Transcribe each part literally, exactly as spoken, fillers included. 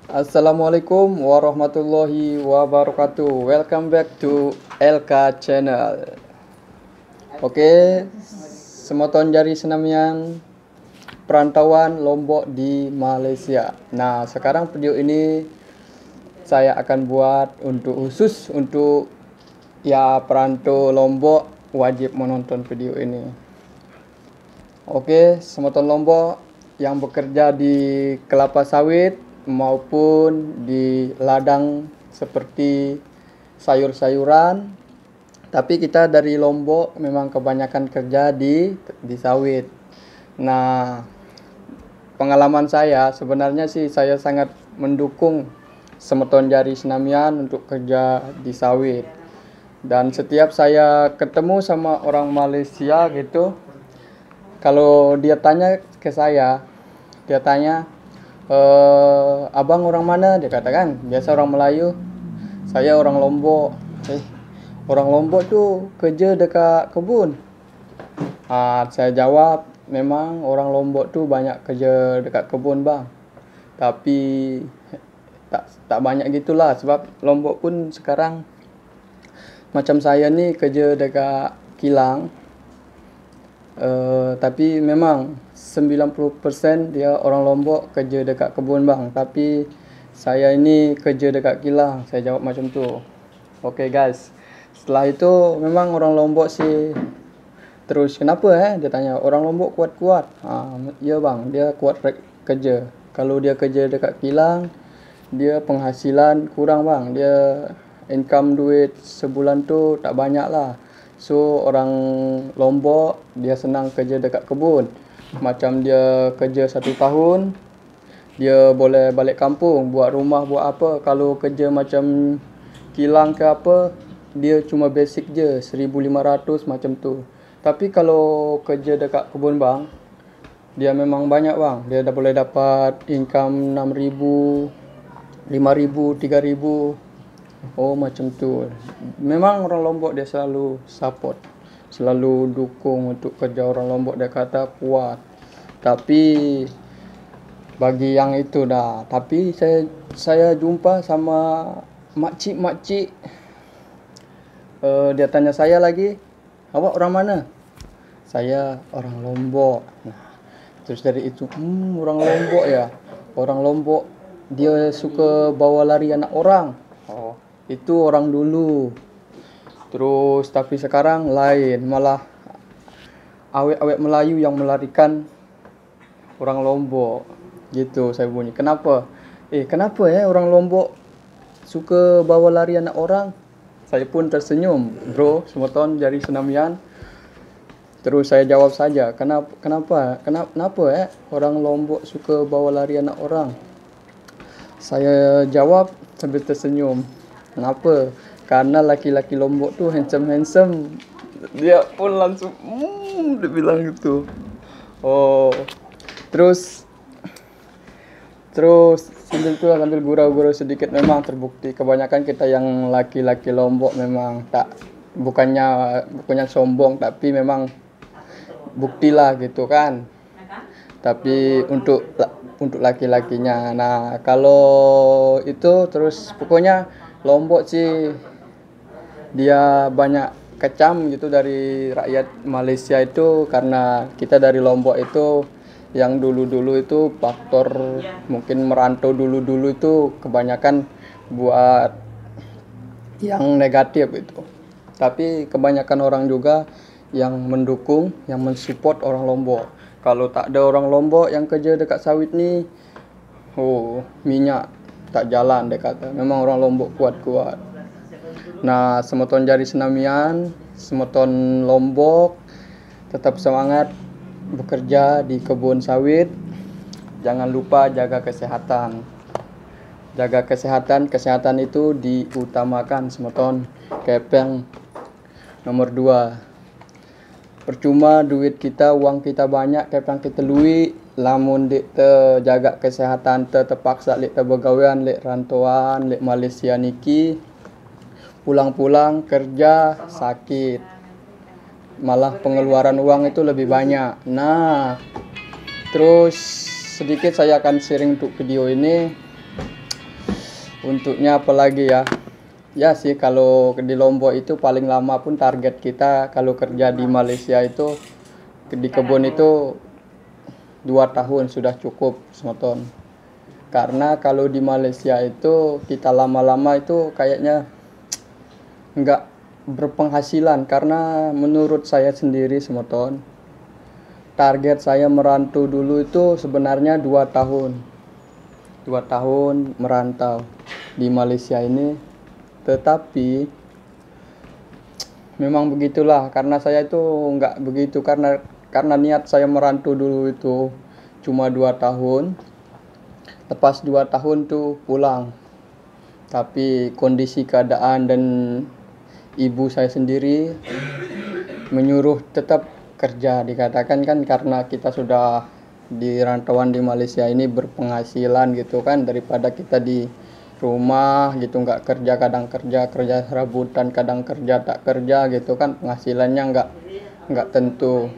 Assalamualaikum warahmatullahi wabarakatuh. Welcome back to L K Channel. Oke, semoton jari senamian perantauan Lombok di Malaysia. Nah, sekarang video ini saya akan buat untuk khusus untuk ya perantau Lombok wajib menonton video ini. Oke, semoton Lombok yang bekerja di kelapa sawit maupun di ladang seperti sayur-sayuran. Tapi kita dari Lombok memang kebanyakan kerja di di sawit. Nah, pengalaman saya sebenarnya sih saya sangat mendukung semeton jari senamian untuk kerja di sawit. Dan setiap saya ketemu sama orang Malaysia gitu, kalau dia tanya ke saya, dia tanya, e, abang orang mana? Dia katakan, biasa orang Melayu, saya orang Lombok. Eh, orang Lombok tuh kerja dekat kebun. Ah, saya jawab, memang orang Lombok tuh banyak kerja dekat kebun bang. Tapi tak tak banyak gitulah, sebab Lombok pun sekarang macam saya ni kerja dekat kilang. Uh, tapi memang sembilan puluh persen dia orang Lombok kerja dekat kebun bang. Tapi saya ini kerja dekat kilang. Saya jawab macam tu. Okay guys. Setelah itu memang orang Lombok sih. Terus kenapa eh? Dia tanya orang Lombok kuat-kuat. Ha, ya bang, dia kuat kerja. Kalau dia kerja dekat kilang, dia penghasilan kurang bang. Dia income duit sebulan tu tak banyak lah. So orang Lombok dia senang kerja dekat kebun. Macam dia kerja satu tahun, dia boleh balik kampung, buat rumah, buat apa. Kalau kerja macam kilang ke apa, dia cuma basic je, seribu lima ratus macam tu. Tapi kalau kerja dekat kebun bang, dia memang banyak bang. Dia dah boleh dapat income enam ribu, lima ribu, tiga ribu. Oh macam tu. Memang orang Lombok dia selalu support, selalu dukung untuk kerja orang Lombok. Dia kata kuat. Tapi bagi yang itu dah. Tapi saya saya jumpa sama makcik-makcik. Uh, dia tanya saya lagi, awak orang mana? Saya orang Lombok. Nah, terus dari itu, hmm, orang Lombok ya. Orang Lombok dia suka bawa lari anak orang. Oh, itu orang dulu. Terus tapi sekarang lain, malah awet-awet Melayu yang melarikan orang Lombok. Gitu saya bunyi. Kenapa? Eh, kenapa ya orang Lombok suka bawa lari anak orang? Saya pun tersenyum, bro, semeton jari senamian. Terus saya jawab saja, kenapa kenapa kenapa, kenapa eh orang Lombok suka bawa lari anak orang? Saya jawab sambil tersenyum. Kenapa? Karena laki-laki Lombok tu handsome-handsome. Dia pun langsung hmm, dia bilang gitu. Oh. Terus Terus sambil tu sambil gurau-gurau sedikit, memang terbukti kebanyakan kita yang laki-laki Lombok memang tak, bukannya bukannya sombong, tapi memang buktilah gitu kan. Tapi untuk untuk laki-lakinya. Nah, kalau itu terus pokoknya Lombok sih dia banyak kecam gitu dari rakyat Malaysia itu, karena kita dari Lombok itu yang dulu-dulu itu faktor mungkin merantau dulu-dulu itu kebanyakan buat yang negatif itu. Tapi kebanyakan orang juga yang mendukung, yang mensupport orang Lombok. Kalau tak ada orang Lombok yang kerja dekat sawit ni, oh, minyak tak jalan dia kata. Memang orang Lombok kuat-kuat. Nah, semeton jari senamian, semeton Lombok, tetap semangat bekerja di kebun sawit. Jangan lupa jaga kesehatan. Jaga kesehatan, kesehatan itu diutamakan semeton. Kepeng nomor dua. Percuma duit kita, uang kita banyak, kepeng kita luik, lamun dik te jaga kesehatan te terpaksa lek te begawean lek rantauan lek Malaysia niki, pulang-pulang kerja sakit, malah pengeluaran uang itu lebih banyak. Nah, terus sedikit saya akan sharing untuk video ini. Untuknya apalagi ya, ya sih kalau di Lombok itu paling lama pun target kita kalau kerja di Malaysia itu di kebun itu dua tahun sudah cukup semeton. Karena kalau di Malaysia itu kita lama-lama itu kayaknya nggak berpenghasilan, karena menurut saya sendiri semeton, target saya merantau dulu itu sebenarnya dua tahun dua tahun merantau di Malaysia ini. Tetapi memang begitulah, karena saya itu nggak begitu, karena karena niat saya merantau dulu itu cuma dua tahun, lepas dua tahun tuh pulang. Tapi kondisi keadaan dan ibu saya sendiri menyuruh tetap kerja. Dikatakan kan karena kita sudah di rantauan di Malaysia ini berpenghasilan gitu kan, daripada kita di rumah gitu nggak kerja, kadang kerja kerja serabutan, kadang kerja tak kerja gitu kan, penghasilannya nggak nggak tentu.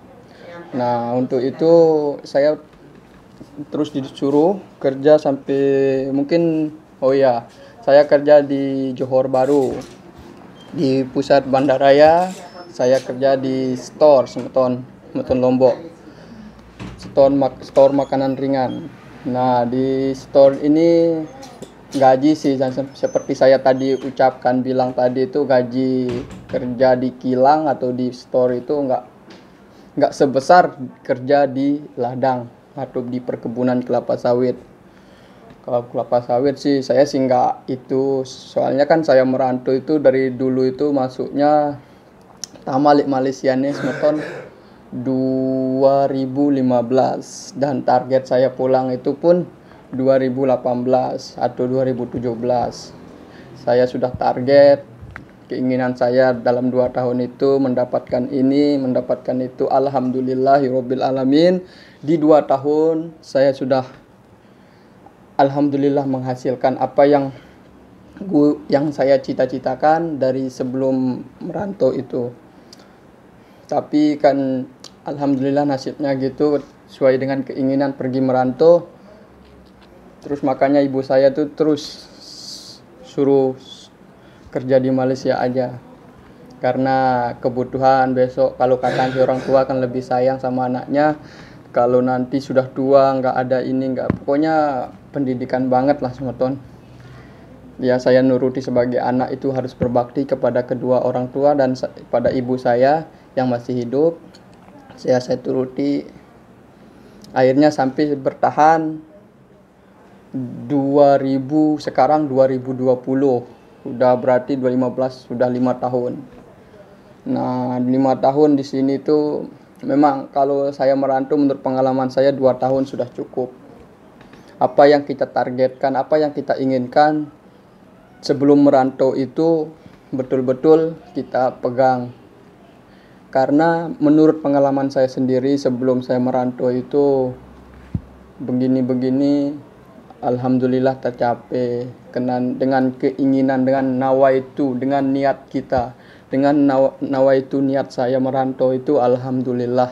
Nah untuk itu saya terus disuruh kerja sampai mungkin, oh ya, saya kerja di Johor Bahru, di pusat bandaraya. Saya kerja di store semeton semeton Lombok, store mak store makanan ringan. Nah di store ini gaji sih seperti saya tadi ucapkan bilang tadi, itu gaji kerja di kilang atau di store itu nggak nggak sebesar kerja di ladang atau di perkebunan kelapa sawit. Kalau kelapa sawit sih saya sih nggak itu, soalnya kan saya merantau itu dari dulu itu masuknya tamalik Malaysia nih semeton dua ribu lima belas, dan target saya pulang itu pun dua ribu delapan belas atau dua ribu tujuh belas. Saya sudah target, keinginan saya dalam dua tahun itu mendapatkan ini, mendapatkan itu. Alhamdulillahirabbil alamin. Di dua tahun saya sudah alhamdulillah menghasilkan apa yang gua, yang saya cita-citakan dari sebelum merantau itu. Tapi kan alhamdulillah nasibnya gitu, sesuai dengan keinginan pergi merantau. Terus makanya ibu saya tuh terus suruh kerja di Malaysia aja, karena kebutuhan besok kalau kata si orang tua kan lebih sayang sama anaknya. Kalau nanti sudah tua nggak ada ini, nggak, pokoknya pendidikan banget lah semeton. Ya saya nuruti sebagai anak itu harus berbakti kepada kedua orang tua dan pada ibu saya yang masih hidup. Saya saya turuti, akhirnya sampai bertahan dua ribu, sekarang dua ribu dua puluh, udah berarti dua ribu lima belas, sudah lima tahun. Nah lima tahun di sini tuh memang kalau saya merantau menurut pengalaman saya dua tahun sudah cukup. Apa yang kita targetkan, apa yang kita inginkan sebelum merantau itu betul-betul kita pegang. Karena menurut pengalaman saya sendiri sebelum saya merantau itu begini-begini, alhamdulillah tercapai dengan keinginan, dengan nawaitu, dengan niat kita, dengan nawaitu niat saya merantau itu alhamdulillah.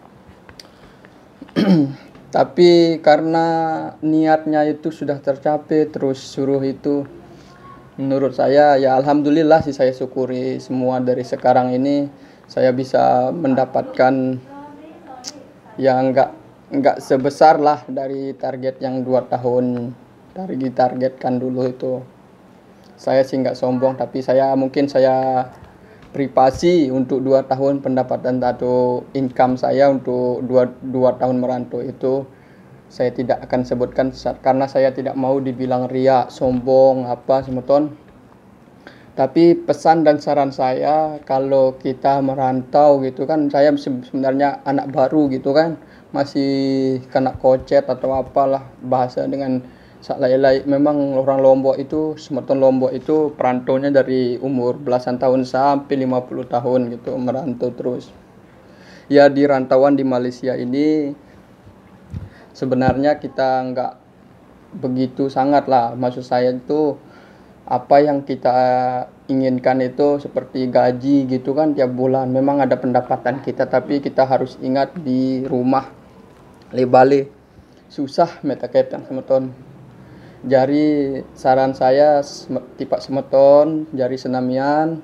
Tapi karena niatnya itu sudah tercapai terus suruh itu, menurut saya ya alhamdulillah sih, saya syukuri semua. Dari sekarang ini saya bisa mendapatkan yang enggak enggak sebesar lah dari target yang dua tahun dari ditargetkan dulu itu. Saya sih enggak sombong, tapi saya mungkin saya privasi untuk dua tahun pendapatan atau income saya untuk dua, dua tahun merantau itu saya tidak akan sebutkan karena saya tidak mau dibilang riak, sombong, apa semeton. Tapi pesan dan saran saya, kalau kita merantau gitu kan, saya sebenarnya anak baru gitu kan, masih kena kocet atau apalah bahasa dengan salai-lai. Memang orang Lombok itu, semeton Lombok itu perantaunya dari umur belasan tahun sampai lima puluh tahun gitu, merantau terus. Ya di rantauan di Malaysia ini sebenarnya kita nggak begitu sangat lah, maksud saya itu apa yang kita inginkan itu seperti gaji gitu kan tiap bulan, memang ada pendapatan kita, tapi kita harus ingat di rumah lebale susah meta ketang semeton. Jari saran saya tipak semeton, jari senamian,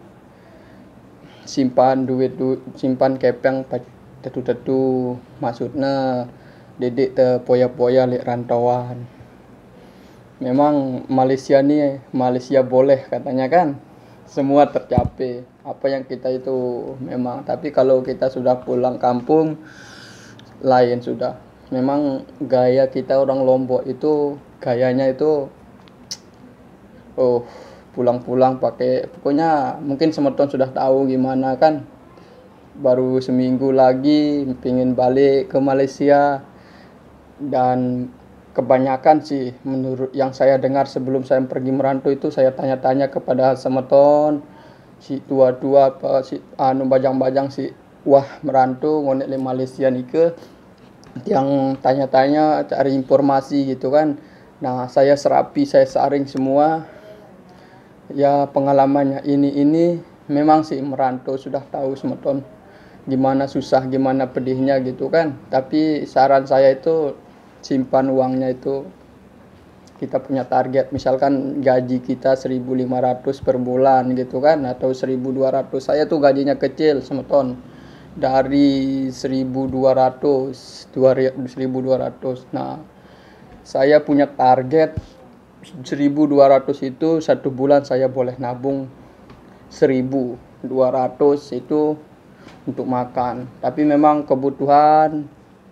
simpan duit du, simpan kepeng tetu-tetu, maksudnya dedek te poya-poya lek rantauan. Memang Malaysia nih, Malaysia boleh katanya kan, semua tercapai apa yang kita itu memang, tapi kalau kita sudah pulang kampung lain sudah. Memang gaya kita orang Lombok itu gayanya itu oh pulang-pulang pakai, pokoknya mungkin semeton sudah tahu gimana kan, baru seminggu lagi pengen balik ke Malaysia. Dan kebanyakan sih menurut yang saya dengar sebelum saya pergi merantau itu, saya tanya-tanya kepada semeton si tua-tua apa si anu bajang-bajang si wah merantau ngonek di Malaysia nih ke, yang tanya-tanya cari informasi gitu kan. Nah saya serapi, saya saring semua ya pengalamannya ini ini memang sih merantau sudah tahu semeton gimana susah gimana pedihnya gitu kan. Tapi saran saya itu simpan uangnya itu, kita punya target misalkan gaji kita seribu lima ratus per bulan gitu kan, atau seribu dua ratus. Saya tuh gajinya kecil semeton, dari seribu dua ratus, seribu dua ratus. Nah saya punya target seribu dua ratus itu satu bulan saya boleh nabung seribu dua ratus itu untuk makan. Tapi memang kebutuhan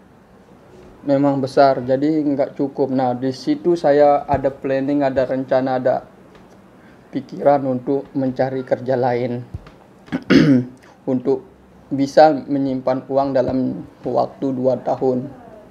memang besar, jadi nggak cukup. Nah di situ saya ada planning, ada rencana, ada pikiran untuk mencari kerja lain untuk bisa menyimpan uang dalam waktu dua tahun.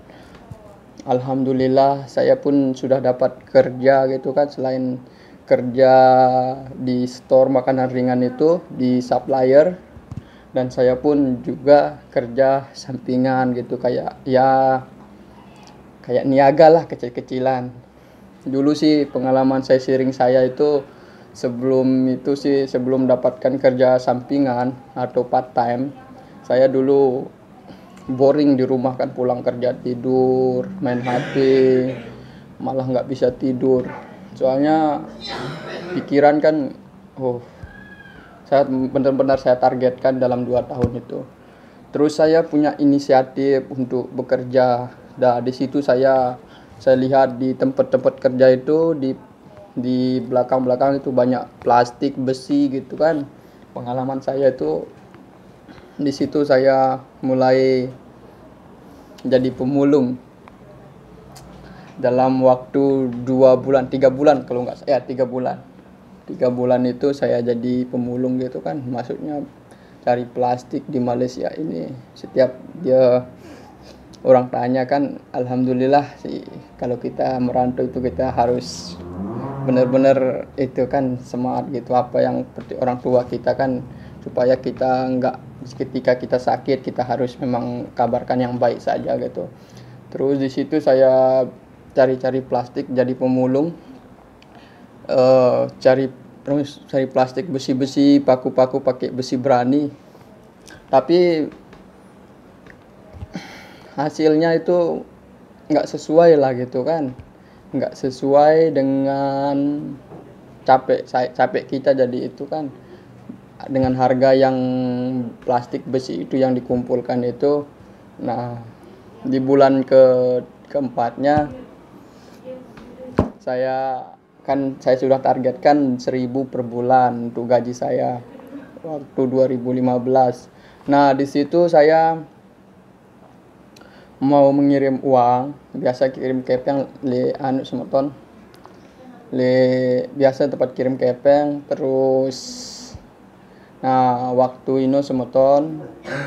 Alhamdulillah saya pun sudah dapat kerja gitu kan, selain kerja di store makanan ringan itu di supplier, dan saya pun juga kerja sampingan gitu kayak ya kayak niaga lah kecil-kecilan. Dulu sih pengalaman saya sharing saya itu sebelum itu sih, sebelum dapatkan kerja sampingan atau part time, saya dulu boring di rumah kan, pulang kerja tidur, main H P, malah nggak bisa tidur. Soalnya pikiran kan, oh saya benar-benar saya targetkan dalam dua tahun itu. Terus saya punya inisiatif untuk bekerja. Nah, di situ saya saya lihat di tempat-tempat kerja itu di di belakang-belakang itu banyak plastik, besi gitu kan. Pengalaman saya itu di situ saya mulai jadi pemulung. Dalam waktu dua bulan, tiga bulan kalau nggak saya, tiga bulan. Tiga bulan itu saya jadi pemulung gitu kan. Maksudnya cari plastik di Malaysia ini. Setiap dia orang tanya kan, alhamdulillah sih kalau kita merantau itu kita harus benar-benar itu kan semangat gitu, apa yang seperti orang tua kita kan, supaya kita enggak ketika kita sakit kita harus memang kabarkan yang baik saja gitu. Terus di situ saya cari-cari plastik jadi pemulung, uh, cari terus cari plastik besi-besi, paku-paku pakai besi berani, tapi hasilnya itu nggak sesuai lah gitu kan, nggak sesuai dengan capek capek kita. Jadi itu kan dengan harga yang plastik besi itu yang dikumpulkan itu. Nah di bulan ke keempatnya saya kan saya sudah targetkan seribu per bulan untuk gaji saya waktu dua ribu lima belas. Nah di situ saya mau mengirim uang, biasa kirim kepeng le anu semeton, le biasa tempat kirim kepeng. Terus nah waktu ini semeton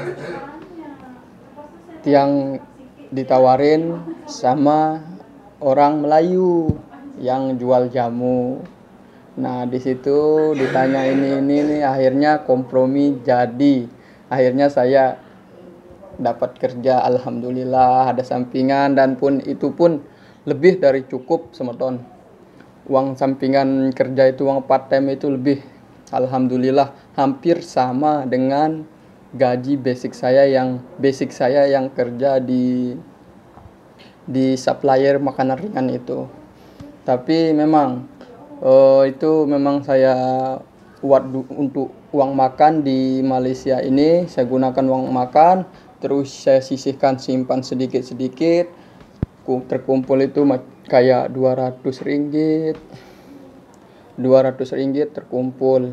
tiang ditawarin sama orang Melayu yang jual jamu. Nah di situ ditanya ini ini nih, akhirnya kompromi jadi. Akhirnya saya dapat kerja, alhamdulillah, ada sampingan, dan pun itu pun lebih dari cukup semeton. Uang sampingan kerja itu, uang part time itu lebih, alhamdulillah, hampir sama dengan gaji basic saya yang basic saya yang kerja di di supplier makanan ringan itu. Tapi memang uh, itu memang saya buat untuk uang makan di Malaysia ini. Saya gunakan uang makan, terus saya sisihkan, simpan sedikit-sedikit. Terkumpul itu kayak dua ratus ringgit. dua ratus ringgit terkumpul.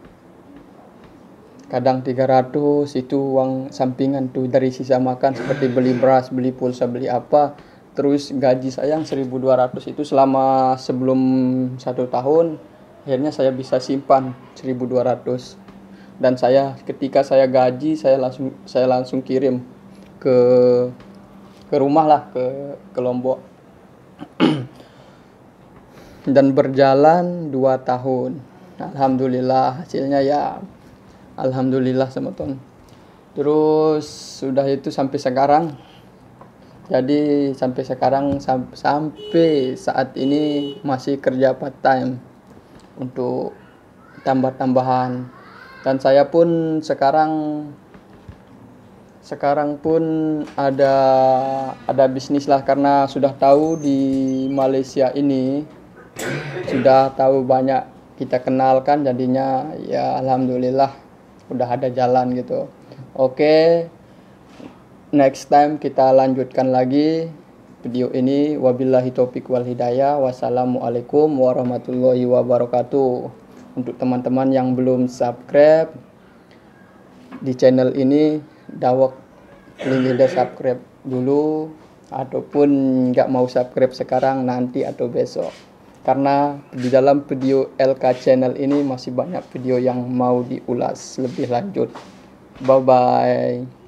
Kadang tiga ratus, itu uang sampingan tuh dari sisa makan, seperti beli beras, beli pulsa, beli apa. Terus gaji saya yang seribu dua ratus itu selama sebelum satu tahun, akhirnya saya bisa simpan seribu dua ratus. Dan saya ketika saya gaji, saya langsung saya langsung kirim ke ke rumah lah, ke ke Lombok. Dan berjalan dua tahun. Alhamdulillah hasilnya ya alhamdulillah semeton. Terus sudah itu sampai sekarang. Jadi sampai sekarang sam- sampai saat ini masih kerja part time untuk tambah-tambahan. Dan saya pun sekarang sekarang pun ada ada bisnis lah, karena sudah tahu di Malaysia ini sudah tahu banyak kita kenalkan, jadinya ya alhamdulillah udah ada jalan gitu. Oke, next time kita lanjutkan lagi video ini. Wabillahi taufik wal hidayah. Wassalamualaikum warahmatullahi wabarakatuh. Untuk teman-teman yang belum subscribe di channel ini, dawak klik lidah subscribe dulu, ataupun nggak mau subscribe sekarang, nanti atau besok. Karena di dalam video L K Channel ini masih banyak video yang mau diulas lebih lanjut. Bye bye.